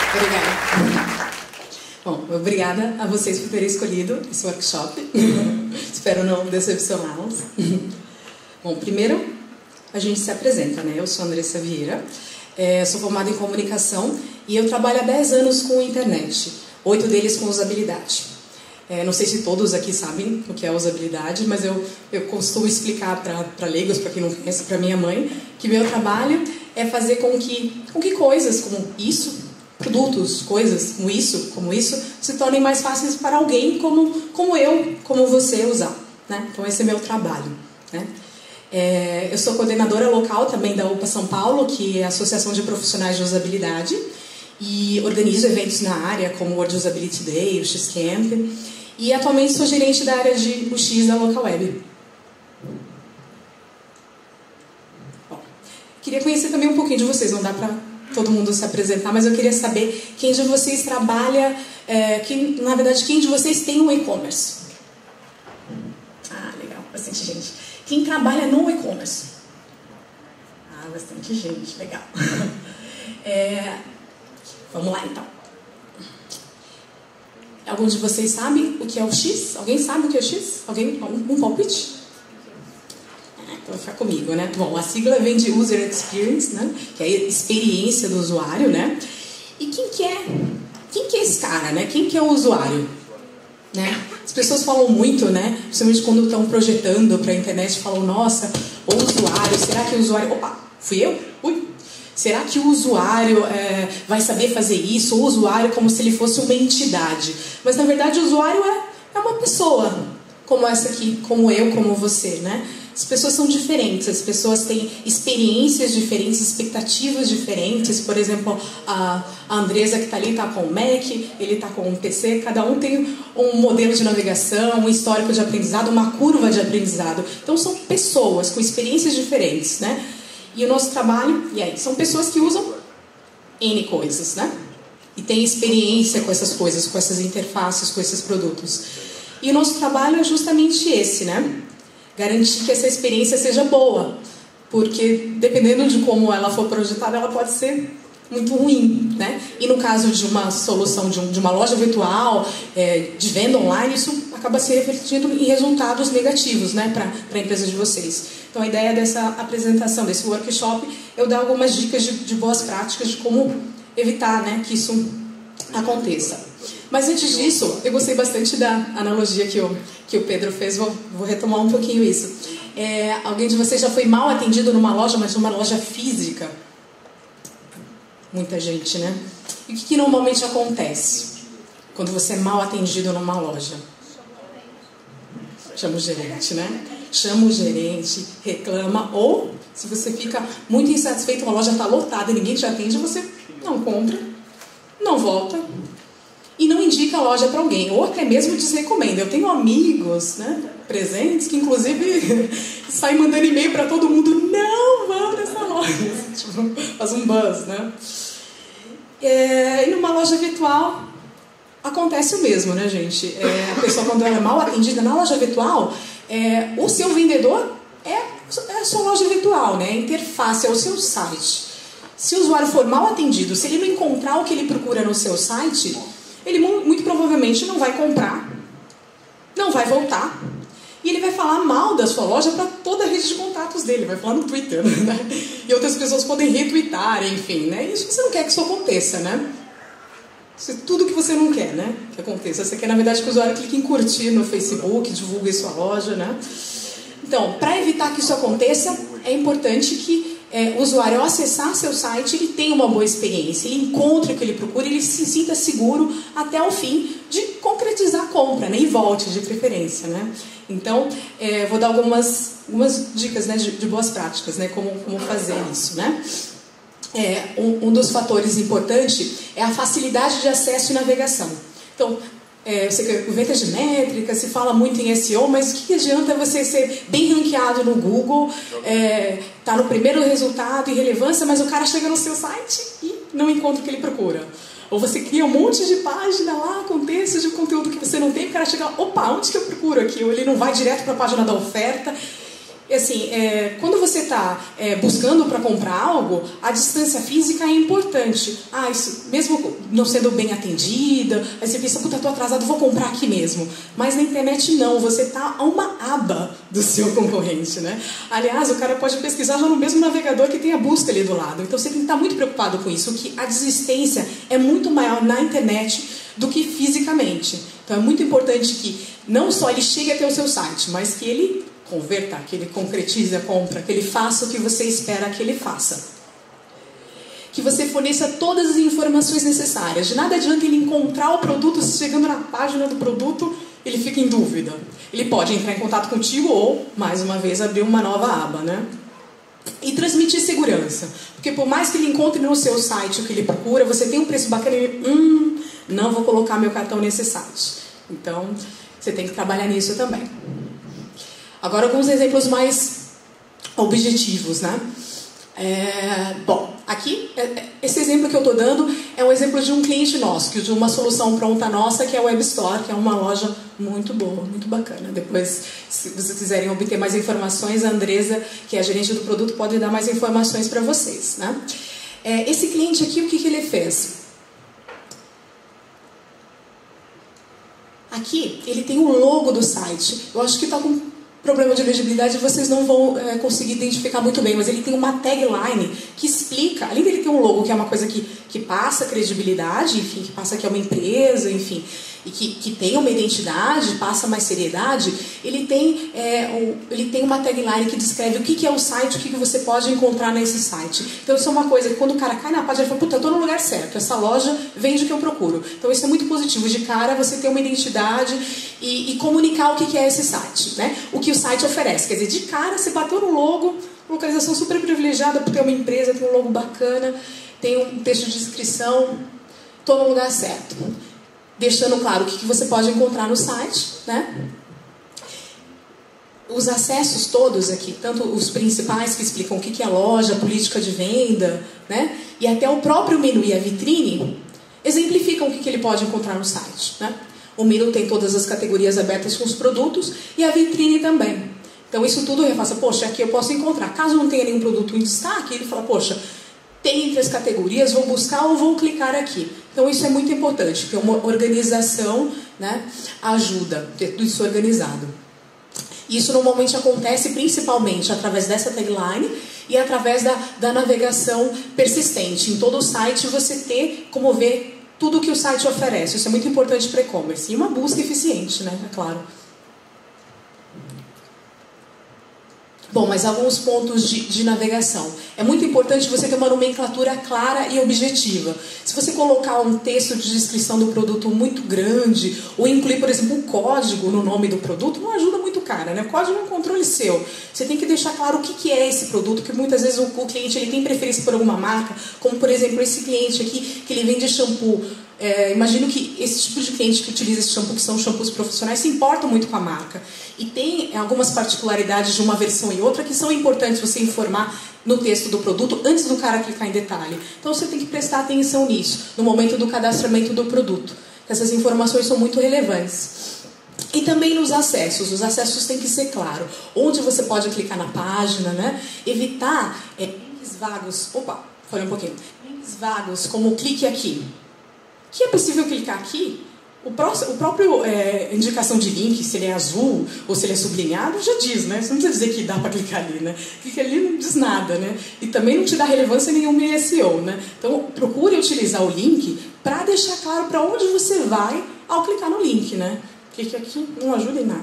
Obrigada. Bom, obrigada a vocês por terem escolhido esse workshop. Espero não decepcioná-los. Bom, primeiro a gente se apresenta, né? Eu sou Andressa Vieira, sou formada em comunicação e eu trabalho há 10 anos com internet, 8 deles com usabilidade. Não sei se todos aqui sabem o que é usabilidade, mas eu costumo explicar para leigos, para quem não conhece, para minha mãe, que meu trabalho é fazer com que coisas como isso, produtos, coisas como isso, se tornem mais fáceis para alguém como eu, como você usar, né? Então esse é meu trabalho, né? Eu sou coordenadora local também da UPA São Paulo, que é a Associação de Profissionais de Usabilidade, e organizo eventos na área, como o World Usability Day, o X-Camp, e atualmente sou gerente da área de UX da Local Web. Bom, queria conhecer também um pouquinho de vocês, não dá para todo mundo se apresentar, mas eu queria saber quem de vocês trabalha, na verdade, quem de vocês tem um e-commerce? Ah, legal, bastante gente. Quem trabalha no e-commerce? Ah, bastante gente, legal. Vamos lá, então. Algum de vocês sabe o que é o X? Alguém sabe o que é o X? Alguém? Um palpite? Então vai ficar comigo, né? Bom, a sigla vem de User Experience, né? Que é a experiência do usuário, né? E quem que é esse cara, né? Quem que é o usuário? Né? As pessoas falam muito, né? Principalmente quando estão projetando para a internet, falam, nossa, o usuário, será que o usuário... Opa, fui eu? Ui! Será que o usuário vai saber fazer isso? O usuário como se ele fosse uma entidade. Mas, na verdade, o usuário é uma pessoa, como essa aqui, como eu, como você, né? As pessoas são diferentes, as pessoas têm experiências diferentes, expectativas diferentes. Por exemplo, a Andresa que está ali está com o Mac, ele está com o PC. Cada um tem um modelo de navegação, um histórico de aprendizado, uma curva de aprendizado. Então, são pessoas com experiências diferentes, né? E o nosso trabalho, e aí, são pessoas que usam N coisas, né? E têm experiência com essas coisas, com essas interfaces, com esses produtos. E o nosso trabalho é justamente esse, né? Garantir que essa experiência seja boa. Porque, dependendo de como ela for projetada, ela pode ser muito ruim, né? E no caso de uma solução de uma loja virtual, de venda online, isso acaba se refletindo em resultados negativos, né, para a empresa de vocês. Então a ideia dessa apresentação, desse workshop, eu dar algumas dicas de boas práticas de como evitar, né, que isso aconteça. Mas antes disso, eu gostei bastante da analogia que o Pedro fez, vou retomar um pouquinho isso. Alguém de vocês já foi mal atendido numa loja, mas numa loja física? Muita gente, né? E o que normalmente acontece quando você é mal atendido numa loja? Chama o gerente, né? Chama o gerente, reclama, ou se você fica muito insatisfeito, uma loja está lotada e ninguém te atende, você não compra, não volta e não indica a loja para alguém, ou até mesmo desrecomenda. Eu tenho amigos, né, presentes que inclusive saem mandando e-mail para todo mundo, não, vamos nessa loja, tipo, faz um buzz, né? E numa loja virtual acontece o mesmo, né, gente? A pessoa, quando ela é mal atendida na loja virtual, o seu vendedor é a sua loja virtual, né? A interface é o seu site. Se o usuário for mal atendido, se ele não encontrar o que ele procura no seu site, ele muito provavelmente não vai comprar, não vai voltar, e ele vai falar mal da sua loja para toda a rede de contatos dele, vai falar no Twitter, né? E outras pessoas podem retweetar, enfim, né? Isso você não quer que isso aconteça, né? Isso é tudo que você não quer, né, que aconteça. Você quer, na verdade, que o usuário clique em curtir no Facebook, divulgue sua loja, né? Então, para evitar que isso aconteça, é importante que o usuário, ao acessar seu site, ele tenha uma boa experiência, ele encontre o que ele procura, ele se sinta seguro até o fim de concretizar a compra, né? E volte, de preferência, né? Então, vou dar algumas dicas, né, de boas práticas, né, como fazer isso, né? Um dos fatores importantes é a facilidade de acesso e navegação. Então, eu sei que o evento é de métrica, se fala muito em SEO, mas o que adianta você ser bem ranqueado no Google, tá no primeiro resultado e relevância, mas o cara chega no seu site e não encontra o que ele procura? Ou você cria um monte de página lá com textos de conteúdo que você não tem, e o cara chega, opa, onde que eu procuro aqui? Ou ele não vai direto para a página da oferta. assim, quando você está buscando para comprar algo, a distância física é importante. Isso, mesmo não sendo bem atendida, aí você pensa, puta, estou atrasado, vou comprar aqui mesmo. Mas na internet não, você está a uma aba do seu concorrente, né? Aliás, o cara pode pesquisar já no mesmo navegador que tem a busca ali do lado. Então você tem que estar muito preocupado com isso, que a desistência é muito maior na internet do que fisicamente. Então é muito importante que não só ele chegue até o seu site, mas que ele converta, que ele concretize a compra, que ele faça o que você espera que ele faça. Que você forneça todas as informações necessárias. De nada adianta ele encontrar o produto, chegando na página do produto, ele fica em dúvida. Ele pode entrar em contato contigo ou, mais uma vez, abrir uma nova aba, né? E transmitir segurança. Porque por mais que ele encontre no seu site o que ele procura, você tem um preço bacana e ele, não vou colocar meu cartão nesse site. Então, você tem que trabalhar nisso também. Agora, alguns exemplos mais objetivos, né? Bom, aqui, esse exemplo que eu estou dando é um exemplo de um cliente nosso, de uma solução pronta nossa, que é a Web Store, que é uma loja muito boa, muito bacana. Depois, se vocês quiserem obter mais informações, a Andresa, que é a gerente do produto, pode dar mais informações para vocês, né? Esse cliente aqui, o que ele fez? Aqui, ele tem o logo do site. Eu acho que está com problema de legibilidade, vocês não vão conseguir identificar muito bem, mas ele tem uma tagline que explica, além dele ter um logo, que é uma coisa que passa credibilidade, enfim, que passa que é uma empresa, enfim, e que tem uma identidade, passa mais seriedade, ele tem uma tagline que descreve o que é o site, o que você pode encontrar nesse site. Então isso é uma coisa que quando o cara cai na página, ele fala, puta, eu estou no lugar certo, essa loja vende o que eu procuro. Então isso é muito positivo, de cara você ter uma identidade e comunicar o que é esse site, né? O que o site oferece, quer dizer, de cara você bateu no logo, localização super privilegiada, porque é uma empresa, tem um logo bacana, tem um texto de descrição, estou no lugar certo. Deixando claro o que você pode encontrar no site, né? Os acessos todos aqui, tanto os principais que explicam o que é a loja, a política de venda, né? E até o próprio menu e a vitrine, exemplificam o que ele pode encontrar no site, né? O menu tem todas as categorias abertas com os produtos e a vitrine também. Então isso tudo repassa, poxa, aqui eu posso encontrar. Caso não tenha nenhum produto em destaque, ele fala, poxa, tem entre as categorias, vou buscar ou vou clicar aqui. Então isso é muito importante, porque uma organização, né, ajuda ter tudo isso organizado. Isso normalmente acontece principalmente através dessa tagline e através da navegação persistente. Em todo o site você ter como ver tudo que o site oferece. Isso é muito importante para e-commerce. E uma busca eficiente, né? É claro. Bom, mas alguns pontos de navegação. É muito importante você ter uma nomenclatura clara e objetiva. Se você colocar um texto de descrição do produto muito grande, ou incluir, por exemplo, um código no nome do produto, não ajuda muito o cara, né? O código é um controle seu. Você tem que deixar claro o que é esse produto, que muitas vezes o cliente ele tem preferência por alguma marca, como, por exemplo, esse cliente aqui, que ele vende shampoo. Imagino que esse tipo de cliente que utiliza esse shampoo, que são shampoos profissionais, se importam muito com a marca. E tem algumas particularidades de uma versão e outra que são importantes você informar no texto do produto antes do cara clicar em detalhe. Então você tem que prestar atenção nisso, no momento do cadastramento do produto. Essas informações são muito relevantes. E também nos acessos. Os acessos têm que ser claros. Onde você pode clicar na página, né? Evitar links vagos. Opa, falei um pouquinho. Links vagos, como clique aqui. Que é possível clicar aqui, o próprio indicação de link, se ele é azul ou se ele é sublinhado, já diz, né? Você não precisa dizer que dá para clicar ali, né? Clicar ali não diz nada, né? E também não te dá relevância nenhuma em SEO, né? Então, procure utilizar o link para deixar claro para onde você vai ao clicar no link, né? Clique aqui não ajuda em nada.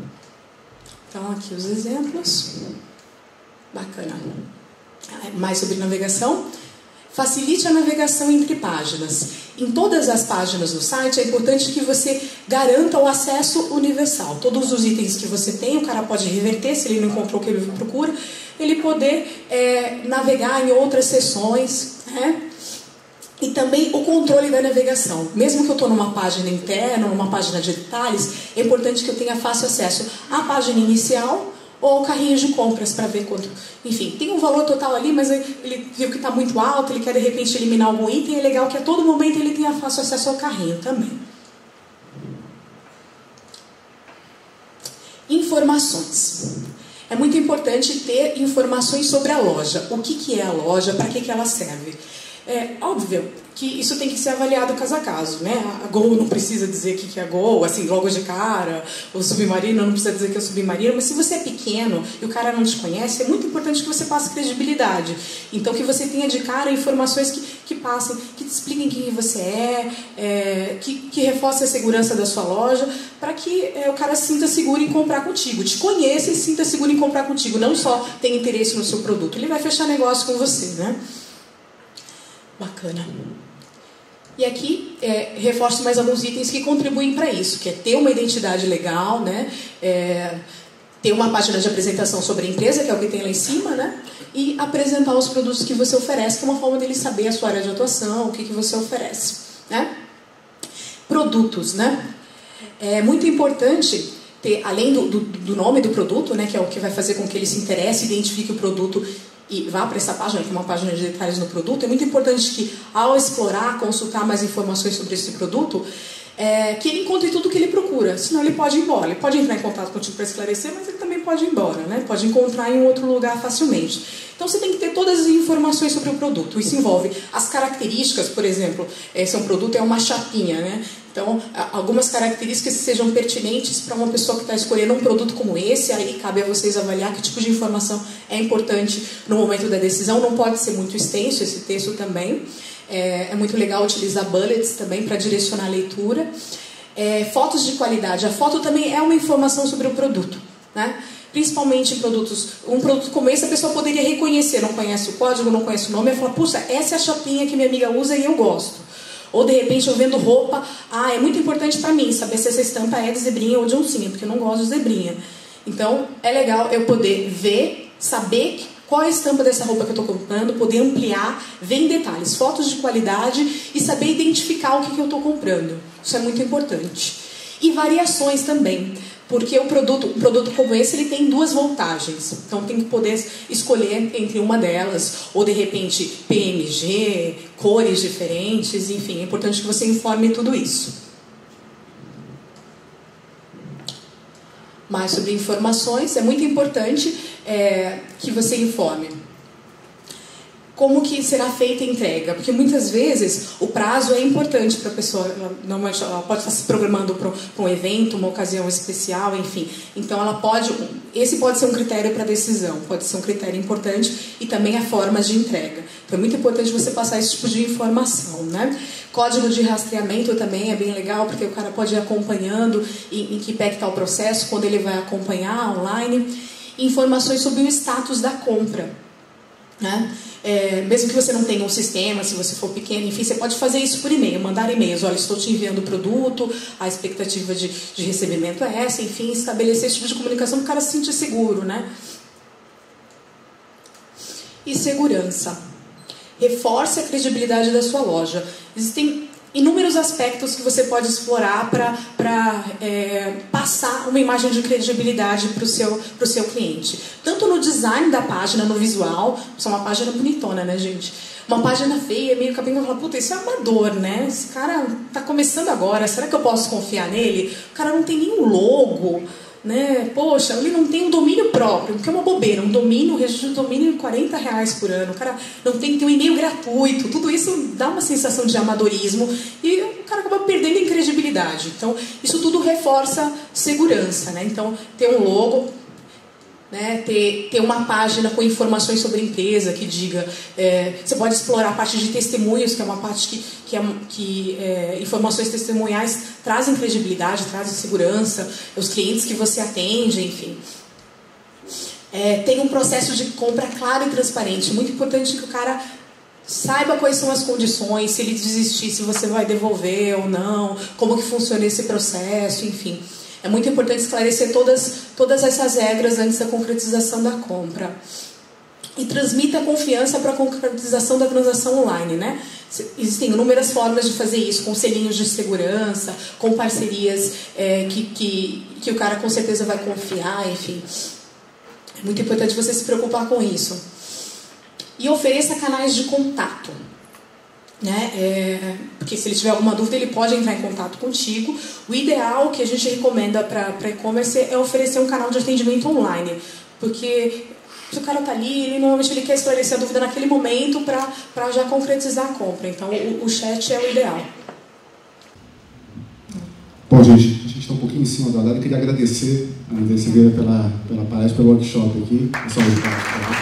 Então, aqui os exemplos. Bacana. Mais sobre navegação. Facilite a navegação entre páginas. Em todas as páginas do site é importante que você garanta o acesso universal. Todos os itens que você tem, o cara pode reverter, se ele não encontrou o que ele procura, ele poder navegar em outras seções, né? E também o controle da navegação. Mesmo que eu estou numa página interna, numa página de detalhes, é importante que eu tenha fácil acesso à página inicial ou carrinho de compras para ver quanto... Enfim, tem um valor total ali, mas ele viu que está muito alto, ele quer de repente eliminar algum item, é legal que a todo momento ele tenha fácil acesso ao carrinho também. Informações. É muito importante ter informações sobre a loja. O que é a loja, para que ela serve. É óbvio que isso tem que ser avaliado caso a caso, né? A Gol não precisa dizer o que é a Gol, assim, logo de cara. O Submarino não precisa dizer que é o Submarino. Mas se você é pequeno e o cara não te conhece, é muito importante que você passe credibilidade. Então, que você tenha de cara informações que passem, que te expliquem quem você que reforcem a segurança da sua loja, para que o cara se sinta seguro em comprar contigo. Te conheça e se sinta seguro em comprar contigo. Não só tenha interesse no seu produto. Ele vai fechar negócio com você, né? Bacana. E aqui reforço mais alguns itens que contribuem para isso, que é ter uma identidade legal, né? Ter uma página de apresentação sobre a empresa, que é o que tem lá em cima, né? E apresentar os produtos que você oferece, que é uma forma dele saber a sua área de atuação, o que você oferece, né? Produtos, né? É muito importante ter, além do nome do produto, né? Que é o que vai fazer com que ele se interesse, identifique o produto e vá para essa página, que é uma página de detalhes no produto. É muito importante que, ao explorar, consultar mais informações sobre esse produto, que ele encontre tudo o que ele procura. Senão ele pode ir embora. Ele pode entrar em contato contigo para esclarecer, mas ele também pode ir embora, né? Pode encontrar em um outro lugar facilmente. Então você tem que ter todas as informações sobre o produto. Isso envolve as características, por exemplo, se um produto é uma chapinha, né? Então, algumas características que sejam pertinentes para uma pessoa que está escolhendo um produto como esse, aí cabe a vocês avaliar que tipo de informação é importante no momento da decisão. Não pode ser muito extenso esse texto também. É muito legal utilizar bullets também para direcionar a leitura. Fotos de qualidade. A foto também é uma informação sobre o produto, né? Principalmente em produtos. Um produto como esse a pessoa poderia reconhecer, não conhece o código, não conhece o nome, e fala, puxa, essa é a chapinha que minha amiga usa e eu gosto. Ou de repente eu vendo roupa, é muito importante para mim saber se essa estampa é de zebrinha ou de oncinha, porque eu não gosto de zebrinha. Então é legal eu poder ver, saber qual é a estampa dessa roupa que eu estou comprando, poder ampliar, ver em detalhes, fotos de qualidade e saber identificar o que eu estou comprando. Isso é muito importante. E variações também, porque um produto como esse ele tem 2 voltagens, então tem que poder escolher entre uma delas, ou de repente PMG, cores diferentes, enfim, é importante que você informe tudo isso. Mais sobre informações, é muito importante que você informe como que será feita a entrega, porque muitas vezes o prazo é importante para a pessoa, normalmente ela pode estar se programando para um evento, uma ocasião especial, enfim, então esse pode ser um critério para a decisão, pode ser um critério importante, e também a forma de entrega. Então é muito importante você passar esse tipo de informação, né? Código de rastreamento também é bem legal, porque o cara pode ir acompanhando em que pé que está o processo, quando ele vai acompanhar online. Informações sobre o status da compra, né? Mesmo que você não tenha um sistema, se você for pequeno, enfim, você pode fazer isso por e-mail, mandar e-mails, olha, estou te enviando o produto, a expectativa de recebimento é essa, enfim, estabelecer esse tipo de comunicação para o cara se sentir seguro, né? E segurança. Reforce a credibilidade da sua loja. Existem inúmeros aspectos que você pode explorar para passar uma imagem de credibilidade para o seu cliente. Tanto no design da página, no visual, isso é uma página bonitona, né, gente? Uma página feia, meio capenga, vai falar, puta, isso é amador, né? Esse cara tá começando agora, será que eu posso confiar nele? O cara não tem nenhum logo, né? Poxa, ele não tem um domínio próprio, que é uma bobeira, um registro de domínio de R$40 por ano, o cara não tem um e-mail gratuito, tudo isso dá uma sensação de amadorismo e o cara acaba perdendo em credibilidade. Então, isso tudo reforça segurança, né? Então, ter um logo, né? Ter uma página com informações sobre a empresa que diga, você pode explorar a parte de testemunhos, que é uma parte que informações testemunhais trazem credibilidade, trazem segurança, os clientes que você atende, enfim. Tem um processo de compra claro e transparente, muito importante que o cara saiba quais são as condições, se ele desistir, se você vai devolver ou não, como que funciona esse processo, enfim. É muito importante esclarecer todas essas regras antes da concretização da compra. E transmita confiança para a concretização da transação online, né? Existem inúmeras formas de fazer isso, com selinhos de segurança, com parcerias que o cara com certeza vai confiar, enfim. É muito importante você se preocupar com isso. E ofereça canais de contato, né? Porque se ele tiver alguma dúvida, ele pode entrar em contato contigo. O ideal que a gente recomenda para e-commerce é oferecer um canal de atendimento online. Porque se o cara está ali, normalmente ele quer esclarecer a dúvida naquele momento para já concretizar a compra. Então, o chat é o ideal. Bom, gente, a gente está um pouquinho em cima do horário. Eu queria agradecer a André Silveira pela palestra, pelo workshop aqui.